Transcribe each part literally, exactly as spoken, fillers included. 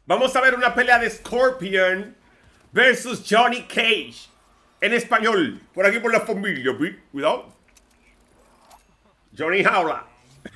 Vamos a ver una pelea de Scorpion versus Johnny Cage. En español. Por aquí por la familia, ¿sí? Cuidado. Johnny Jaula.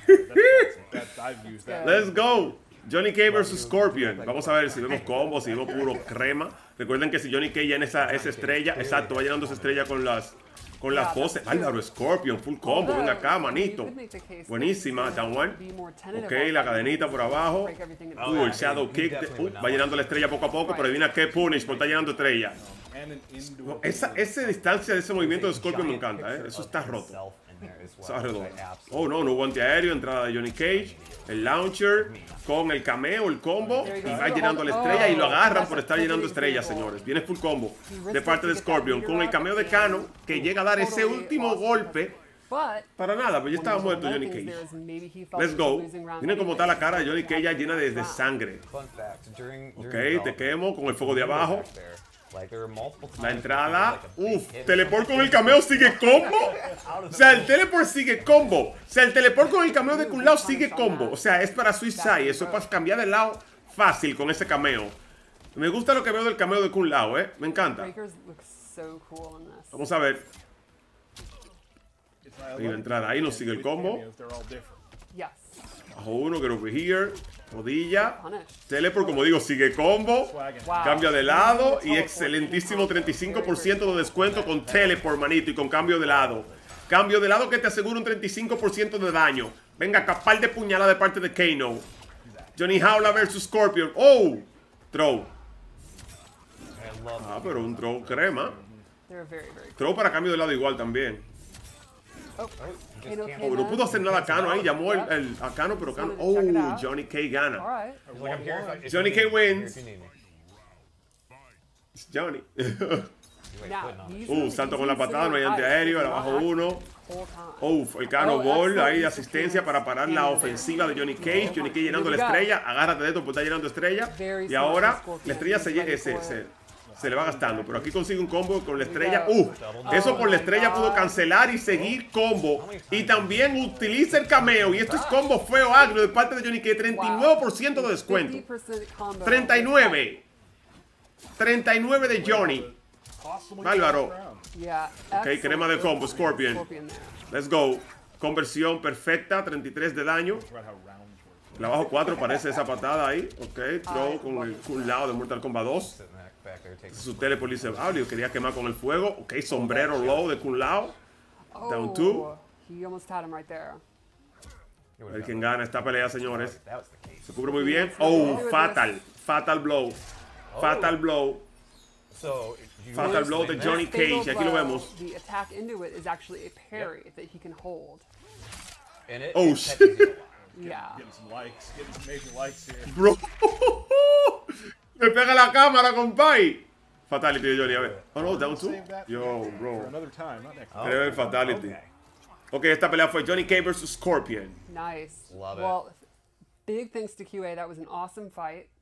Let's go. Johnny Cage versus Scorpion. Vamos a ver si vemos combos, si vemos puro crema. Recuerden que si Johnny Cage ya en esa, esa estrella, exacto, va llenando esa estrella con las con las poses. Álvaro, Scorpion, full combo. Venga acá, manito. Buenísima, down one. Ok, la cadenita por abajo. Uh, el shadow kick. De, uh, va llenando la estrella poco a poco, pero adivina qué punish, porque está llenando estrella. Esa, esa distancia de ese movimiento de Scorpion me encanta, ¿eh? Eso está roto. Oh no, no hubo antiaéreo, entrada de Johnny Cage, el launcher con el cameo, el combo, y va llenando la estrella y lo agarran por estar llenando estrellas, señores. Viene full combo de parte de Scorpion con el cameo de Kano que llega a dar ese último golpe. Para nada, pues ya estaba muerto Johnny Cage. Let's go. Miren cómo está la cara de Johnny Cage ya llena de, de sangre. Ok, te quemo con el fuego de abajo. La entrada, uff, teleport con el cameo sigue combo. O sea, el teleport sigue combo. O sea, el teleport con el cameo de Kun Lao sigue combo. O sea, es para Suicide. Eso es para cambiar de lado fácil con ese cameo. Me gusta lo que veo del cameo de Kun Lao, eh. Me encanta. Vamos a ver. Ahí la entrada, ahí nos sigue el combo. Bajo uno, get over here. Rodilla. Teleport, como digo, sigue combo. Cambia de lado. Y excelentísimo treinta y cinco por ciento de descuento con Teleport, manito. Y con cambio de lado. Cambio de lado que te asegura un treinta y cinco por ciento de daño. Venga, capal de puñalada de parte de Kano. Johnny Jaula versus Scorpion. Oh, throw. Ah, pero un throw crema. Throw para cambio de lado igual también. Oh, no pudo hacer nada a Kano ahí. Llamó el, el, a Kano, pero Kano. Oh, Johnny Cage gana. Johnny Cage wins. It's Johnny. uh, salto con la patada, no hay antiaéreo. El abajo uno. Oh, el Kano Ball ahí de asistencia para parar la ofensiva de Johnny Cage. Johnny Cage llenando la estrella. Agárrate de esto porque está llenando estrella. Y ahora la estrella se, se, se Se le va gastando, pero aquí consigue un combo con la estrella. Uh, eso por la estrella pudo cancelar y seguir combo. Y también utiliza el cameo. Y esto es combo feo agrio de parte de Johnny Cage. treinta y nueve por ciento de descuento. treinta y nueve. treinta y nueve de Johnny. Bárbaro. Ok, crema de combo, Scorpion. Let's go. Conversión perfecta, treinta y tres de daño. El abajo cuatro parece esa patada ahí. Ok, throw con el Kun Lao de Mortal Kombat dos. Su teleport dice, ah, yo quería quemar con el fuego. Ok, sombrero low de Kun Lao. Down two. A ver quién gana esta pelea, señores. Se cubre muy bien. Oh, fatal. Fatal blow. Fatal blow. Fatal blow de Johnny Cage. Aquí lo vemos. Oh, shit. Bro. Me pega la cámara, compay. Fatality de Johnny, a ver. Oh no, down two. Yo, bro. Creo el fatality. Ok, esta pelea fue Johnny Cage versus Scorpion. Nice. Love it. Well, big thanks to Q A. That was an awesome fight.